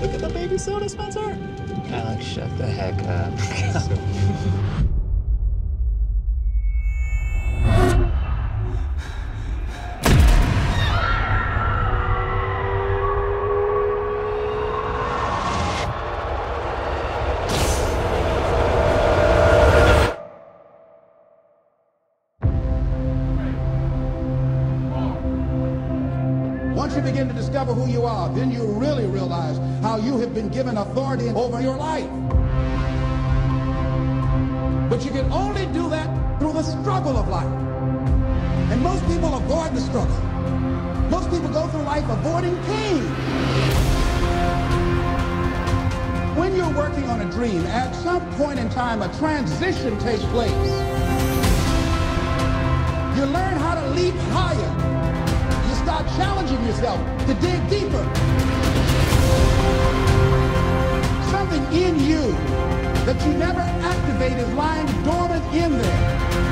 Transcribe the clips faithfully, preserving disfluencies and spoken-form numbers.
Look at the baby soda, Spencer. Alex, shut the heck up. Once you begin to discover who you are, then you really realize how you have been given authority over your life. But you can only do that through the struggle of life. And most people avoid the struggle. Most people go through life avoiding pain. When you're working on a dream, at some point in time, a transition takes place. You learn how to leap higher. Start challenging yourself to dig deeper. Something in you that you never activate is lying dormant in there.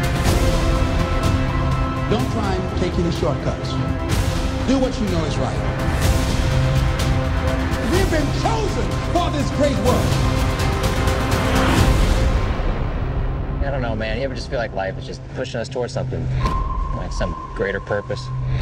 Don't try and take any shortcuts. Do what you know is right. We've been chosen for this great work. I don't know, man. You ever just feel like life is just pushing us towards something, like some greater purpose?